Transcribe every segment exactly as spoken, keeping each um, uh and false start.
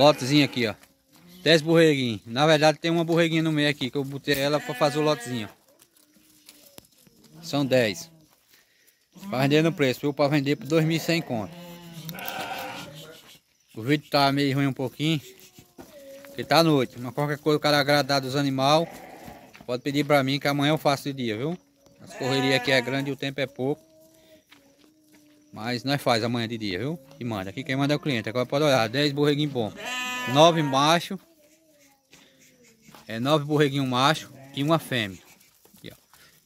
Lotezinho aqui, ó. dez borreguinhos. Na verdade tem uma borreguinha no meio aqui, que eu botei ela pra fazer o lotezinho. São dez. Pra vender no preço, viu? Pra vender por dois mil e cem conto. O vídeo tá meio ruim um pouquinho, porque tá à noite. Mas qualquer coisa, o cara agradar dos animais, pode pedir pra mim que amanhã eu faço de dia, viu? As correrias aqui é grande e o tempo é pouco. Mas nós faz amanhã de dia, viu? E manda. Aqui quem manda é o cliente. Agora pode olhar, dez borreguinhos bons. nove machos. É nove borreguinhos machos e uma fêmea. Aqui, ó.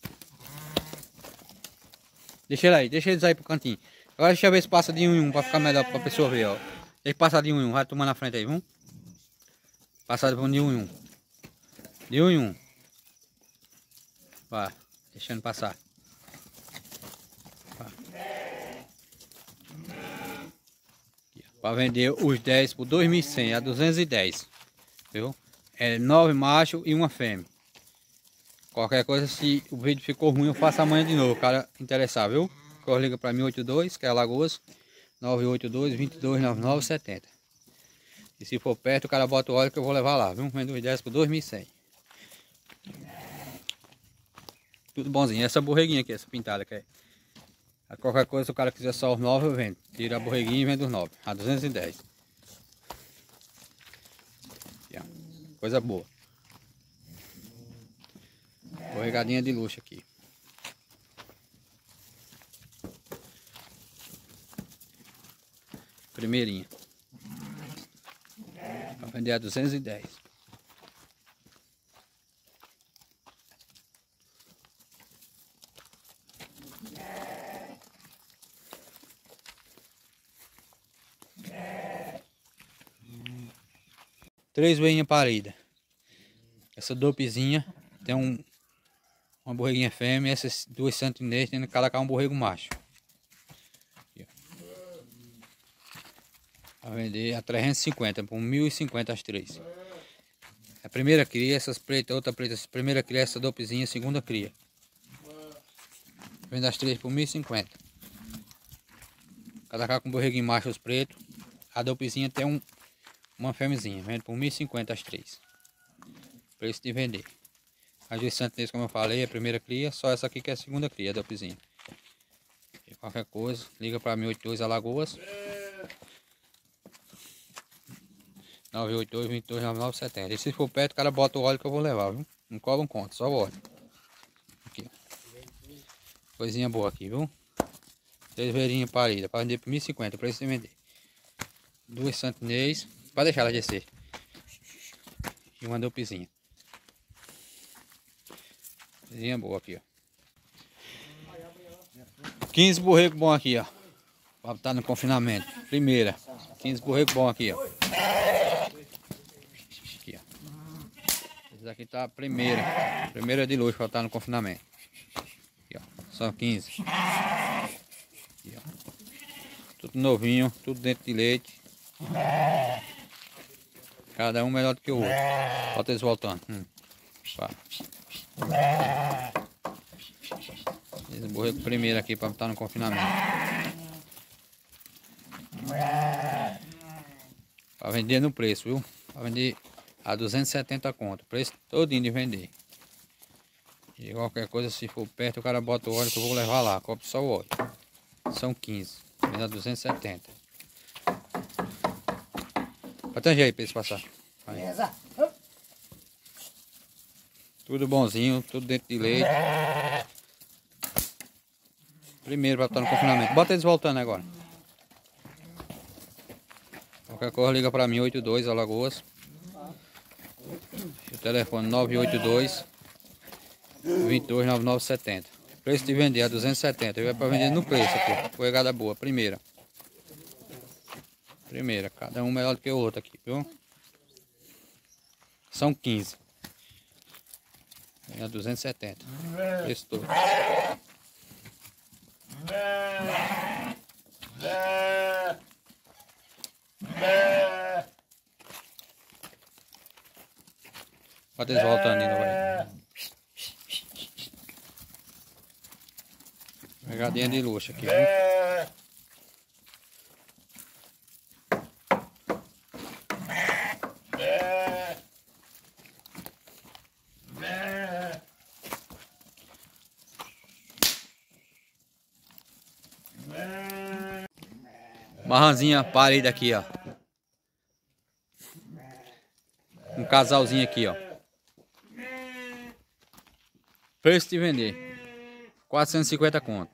Deixa ele aí, deixa eles aí pro cantinho. Agora deixa eu ver se passa de um em um pra ficar melhor pra pessoa ver, ó. Deixa passar de um em um, vai tomar na frente aí, viu? Passar de um em um. De um em um. Vai, deixando passar. Para vender os dez por dois mil e cem a duzentos e dez, viu? É nove machos e uma fêmea. Qualquer coisa, se o vídeo ficou ruim, eu faço amanhã de novo, cara interessar, viu? Corre, liga para mim, oito dois, que é Alagoas, nove oito dois, dois dois nove nove sete zero. E se for perto, o cara bota o óleo que eu vou levar lá, viu? Vendo os dez por dois mil e cem. Tudo bonzinho. Essa borreguinha aqui, essa pintada que é. A qualquer coisa, se o cara quiser só os nove, eu vendo. Tira a borreguinha e vendo os nove. A duzentos e dez. Aqui, ó. Coisa boa. Borregadinha de luxo aqui. Primeirinha. Para vender a duzentos e dez. Três veinhas paridas. Essa dopezinha tem um, uma borreguinha fêmea. Essas duas sentinês tem que colocar um borrego macho. Aqui, a vender a trezentos e cinquenta por mil e cinquenta as três. A primeira cria, essas pretas, outra preta. Essa primeira cria, essa dopezinha, segunda cria. Vende as três por mil e cinquenta. Colocar com borreguinho macho os pretos. A dopezinha tem um uma fêmeazinha, vende por mil e cinquenta as três. Preço de vender. As duas sentinês, como eu falei, é a primeira cria. Só essa aqui que é a segunda cria, a dopezinha. Qualquer coisa, liga para mim, oito dois Alagoas, nove oito dois, dois dois nove nove sete zero. E se for perto, o cara bota o óleo que eu vou levar, viu? Não cobra um conto, só o óleo. Aqui, ó. Coisinha boa aqui, viu? Três veirinhas paridas, para vender por mil e cinquenta, preço de vender. Duas sentinês. Pode deixar ela descer. E uma dopezinha. Coisinha boa aqui, ó. quinze borregos bom aqui, ó. Pra estar no confinamento. Primeira. quinze borregos bom aqui, ó. Aqui, ó. Esse aqui tá a primeira. Primeira de luxo pra estar no confinamento. Aqui, ó. São quinze. Aqui, ó. Tudo novinho, tudo dentro de leite. Cada um melhor do que o outro. Bota eles voltando. Hum. Esse borrego primeiro aqui para estar no confinamento. Para vender no preço, viu? Para vender a duzentos e setenta conto. Preço todinho de vender. E qualquer coisa, se for perto, o cara bota o óleo que eu vou levar lá. Cobre só o óleo. São quinze. Vende a duzentos e setenta. Pode ter jeito para eles passar. Aí. Tudo bonzinho, tudo dentro de leite. Primeiro para estar no confinamento. Bota eles voltando agora. Qualquer coisa liga para mim, oito dois Alagoas. O telefone nove oito dois, dois dois nove nove sete zero. Preço de vender a duzentos e setenta. Eu é para vender no preço aqui. Pegada boa, primeira. Primeira, cada um melhor do que o outro aqui, viu? São quinze. É duzentos e setenta. Preço todo. Bota eles voltando de novo aí. Pegadinha de luxo aqui, viu? Marranzinha parida aqui, ó. Um casalzinho aqui, ó. Preço de vender quatrocentos e cinquenta conto.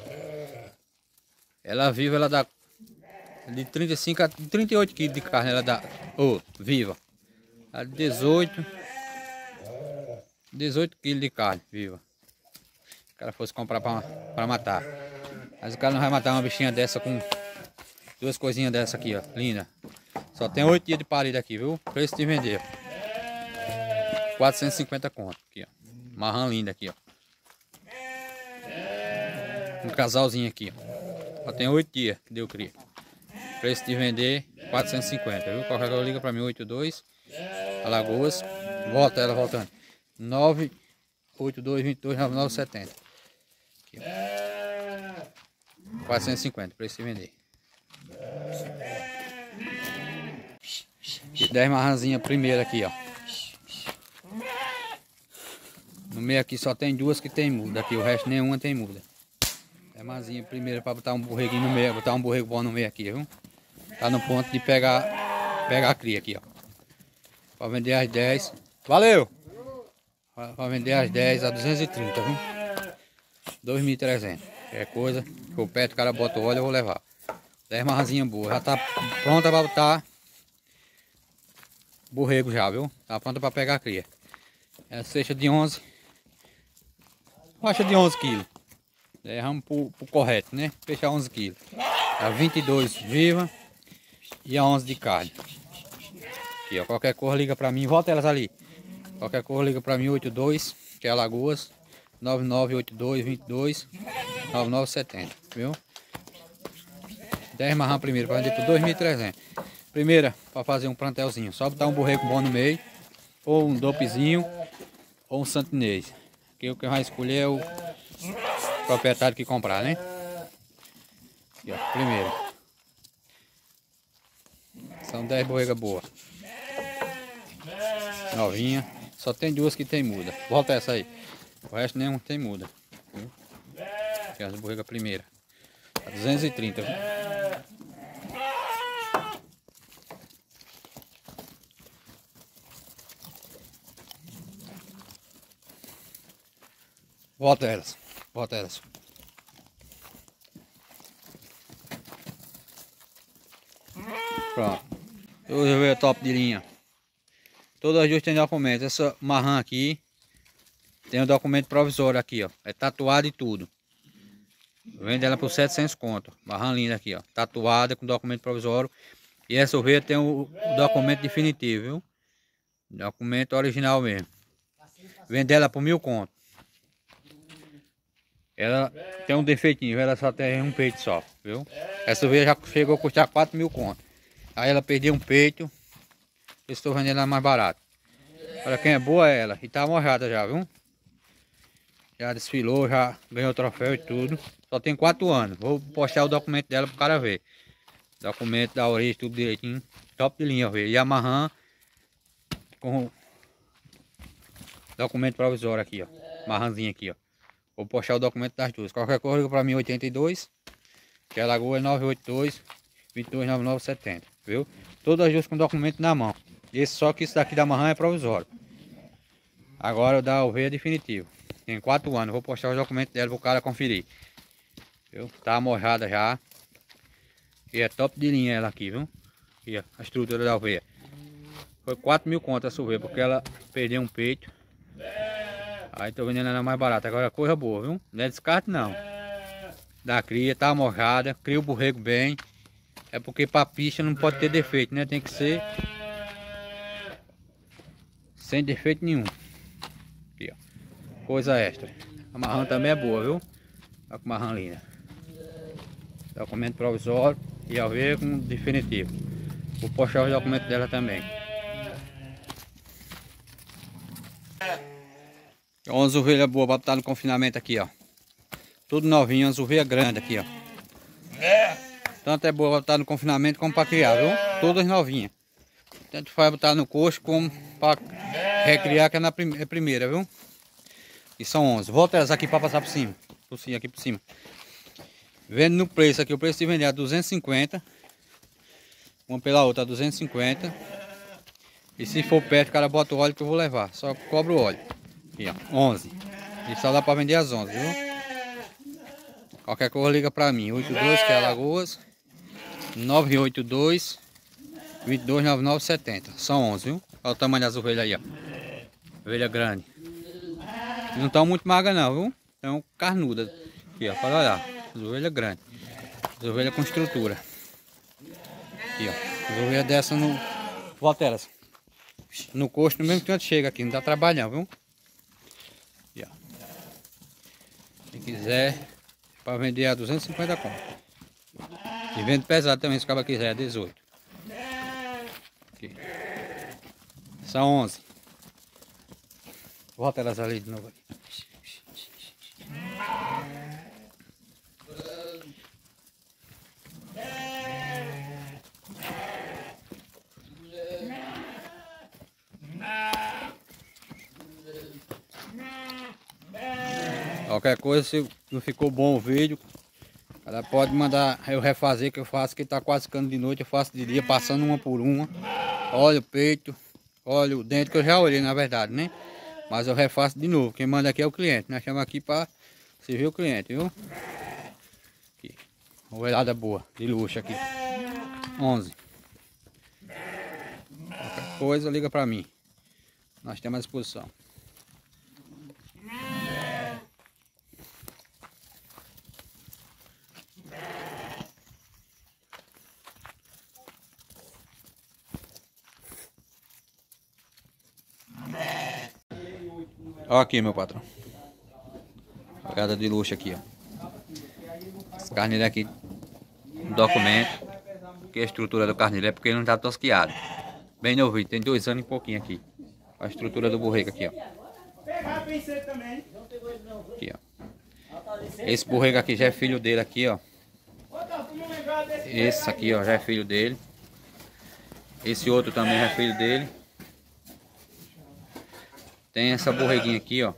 Ela viva, ela dá de trinta e cinco a trinta e oito quilos de carne. Ela dá, ô, oh, viva. A dezoito quilos de carne viva. O cara fosse comprar pra, pra matar. Mas o cara não vai matar uma bichinha dessa com duas coisinhas dessa aqui, ó. Linda. Só tem oito dias de parida aqui, viu? Preço de vender. quatrocentos e cinquenta conto. Aqui, ó. Marrã linda aqui, ó. Um casalzinho aqui, ó. Só tem oito dias que deu cria. Preço de vender quatrocentos e cinquenta, viu? Qualquer coisa liga pra mim, oito dois Alagoas. Volta ela voltando. nove oito dois, vinte e dois, nove nove setenta. Aqui, ó. quatrocentos e cinquenta, preço de vender. E dez marranzinhas primeira aqui, ó. No meio aqui só tem duas que tem muda aqui, o resto nenhuma tem muda. É marranzinha primeira para botar um borreguinho no meio, botar um borrego bom no meio aqui, viu? Tá no ponto de pegar pegar a cria aqui, ó. Para vender as dez. Valeu! Para vender as dez a duzentos e trinta, viu? dois mil e trezentos. Qualquer coisa, for perto, o cara bota o óleo, eu vou levar. dez marranzinhas boas, já tá pronta para botar borrego já, viu? Tá pronta para pegar a cria. É cesta de onze. Faixa de onze quilos. Derramos pro, pro correto, né? Fechar onze quilos. A vinte e dois viva e a onze de carne. Aqui, ó. Qualquer coisa liga pra mim. Volta elas ali. Qualquer coisa liga pra mim. oito dois, que é Alagoas. nove nove oito dois, vinte e dois, nove nove setenta. Viu? dez marrão primeiro para vender por dois mil e trezentos. Primeira, para fazer um plantelzinho. Só botar um borrego bom no meio. Ou um dopezinho. Ou um santinês. Que o que vai escolher é o proprietário que comprar, né? Aqui, ó, primeiro. São dez borregas boas. Novinha. Só tem duas que tem muda. Volta essa aí. O resto nenhum tem muda. Viu? Aqui as borregas primeira. A duzentos e trinta. Viu? Volta elas. Volta elas. Pronto. Eu já vejo top de linha. Todas as duas tem documento. Essa marrã aqui tem um documento provisório aqui, ó. É tatuado e tudo. Vende ela por setecentos conto. Marrã linda aqui, ó. Tatuada com documento provisório. E essa ovelha tem o, o documento definitivo, viu? Documento original mesmo. Vende ela por mil conto. Ela tem um defeitinho, ela só tem um peito só, viu? Essa ovelha já chegou a custar quatro mil conto. Aí ela perdeu um peito. Eu estou vendendo ela mais barato. Para quem é boa é ela. E tá mojada já, viu? Já desfilou, já ganhou troféu e tudo. Só tem quatro anos. Vou postar o documento dela pro cara ver. Documento da origem, tudo direitinho. Top de linha, ovelha. E a marrã com documento provisório aqui, ó. Marrãzinha aqui, ó. Vou postar o documento das duas. Qualquer coisa liga pra mim, oitenta e dois. Que é Alagoas, nove oito dois, vinte e dois, nove nove setenta. Viu? Todas as duas com documento na mão. Esse, só que isso daqui da marrã é provisório. Agora o da ovelha é definitivo. Tem quatro anos. Vou postar os documentos dela pro cara conferir. Viu? Tá mojada já. E é top de linha ela aqui, viu? Aqui, ó, a estrutura da ovelha. Foi quatro mil contas essa ovelha, porque ela perdeu um peito. Aí tô vendendo ela mais barata. Agora coisa boa, viu? Não é descarte não. Da cria, tá mojada. Cria o borrego bem. É porque pra picha não pode ter defeito, né? Tem que ser sem defeito nenhum. Aqui, ó. Coisa extra. A marrã também é boa, viu? Olha que marrã linda. Documento provisório e a ovelha com definitivo. Vou postar os documentos dela também. onze ovelhas boas para botar no confinamento aqui, ó. Tudo novinho, umas ovelhas grandes aqui, ó. Tanto é boa para botar no confinamento como para criar, viu? Todas novinhas. Tanto faz botar no coxo como para recriar, que é na prim é primeira, viu? E são onze. Volta elas aqui para passar por cima. Por cima, aqui por cima. Vendo no preço aqui, o preço de vender é duzentos e cinquenta. uma pela outra a duzentos e cinquenta. E se for perto, o cara bota o óleo que eu vou levar. Só cobra o óleo. Aqui, ó, onze. E só dá pra vender às onze, viu? Qualquer coisa liga pra mim. oito dois, que é Alagoas. nove oito dois, dois dois nove nove sete zero. São onze, viu? Olha o tamanho das ovelhas aí, ó. Ovelha grande. Não estão muito magras não, viu? Estão carnudas. Aqui, ó, pode olhar. As ovelhas grandes. As ovelhas com estrutura. Aqui, ó. As ovelhas dessas no... Volta elas. No coxo, no mesmo canto chega aqui. Não dá trabalhando, viu? Aqui, ó. Quem quiser, para vender a duzentos e cinquenta conto. E vende pesado também, se o cara quiser, é dezoito. Aqui. São onze. Volta elas ali de novo. Qualquer coisa, se não ficou bom o vídeo, ela pode mandar eu refazer, que eu faço, que tá quase ficando de noite, eu faço de dia, passando uma por uma. Olha o peito, olha o dente, que eu já olhei na verdade, né? Mas eu refaço de novo. Quem manda aqui é o cliente. Nós chamamos aqui para servir o cliente, viu? Aqui. Ovelhada boa, de luxo aqui. onze. Qualquer coisa, liga para mim. Nós temos à disposição. Olha aqui, meu patrão. Pegada de luxo aqui, ó. Esse carneiro aqui, documento. Que a estrutura do carneiro é porque ele não tá tosquiado. Bem novinho, tem dois anos e pouquinho aqui. A estrutura do borrego aqui, ó. Aqui, ó. Esse borrego aqui já é filho dele aqui, ó. Esse aqui, ó, já é filho dele. Esse outro também já é filho dele. Tem essa borreguinha aqui, ó.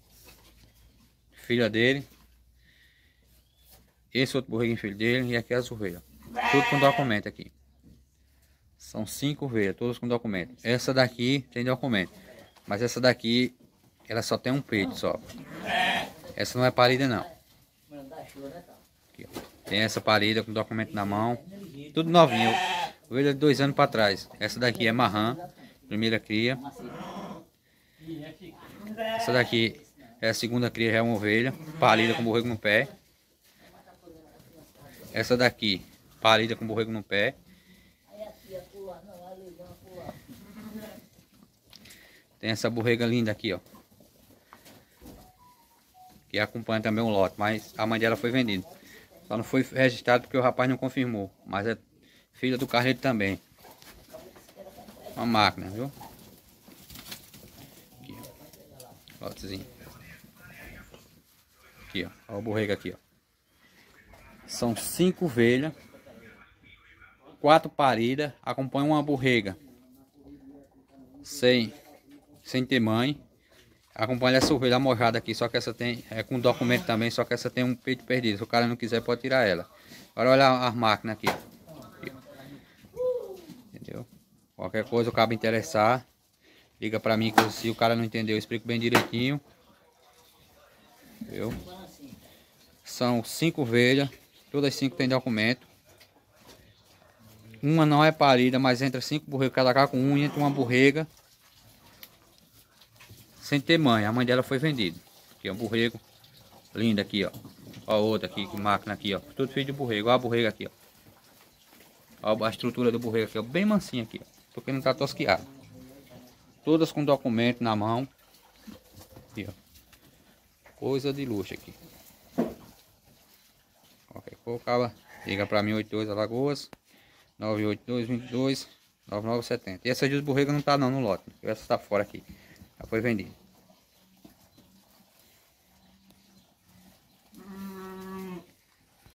Filha dele. Esse outro borreguinho filho dele. E aqui as ovelhas. Tudo com documento aqui. São cinco ovelhas, todas com documento. Essa daqui tem documento. Mas essa daqui, ela só tem um peito só. Essa não é parida não. Aqui, ó. Tem essa parida com documento na mão. Tudo novinho. Ovelha de dois anos para trás. Essa daqui é marrã. Primeira cria. Essa daqui é a segunda cria, já é uma ovelha. Parida com borrego no pé. Essa daqui, parida com borrego no pé. Tem essa borrega linda aqui, ó. Que acompanha também o lote, mas a mãe dela foi vendida. Só não foi registrado porque o rapaz não confirmou. Mas é filha do carneiro também. Uma máquina, viu? Aqui, ó. Lotezinho. Aqui, ó. Olha o borrego aqui, ó. São cinco ovelhas. Quatro paridas. Acompanha uma borrega. Sem, sem ter mãe. Acompanha essa ovelha mojada aqui. Só que essa tem. É com documento também. Só que essa tem um peito perdido. Se o cara não quiser, pode tirar ela. Agora olha as máquinas aqui. Aqui, ó. Entendeu? Qualquer coisa o cabo interessar. Liga pra mim que se o cara não entendeu, eu explico bem direitinho. Viu? São cinco ovelhas. Todas cinco tem documento. Uma não é parida, mas entra cinco borregos cada cá com um, entra uma borrega. Sem ter mãe. A mãe dela foi vendida. Aqui é um borrego. Linda aqui, ó. Ó a outra aqui, com máquina aqui, ó. Tudo feito de borrego. Ó a borrega aqui, ó. Ó a estrutura do borrego aqui, ó. Bem mansinha aqui, ó. Porque não tá tosquiado. Todas com documento na mão. Aqui, ó. Coisa de luxo aqui. Qualquer coisa, acaba. Liga pra mim, oito dois Alagoas. nove oito dois, dois dois, nove nove sete zero. E essa de borrega não tá não no lote. Essa tá fora aqui. Já foi vendida.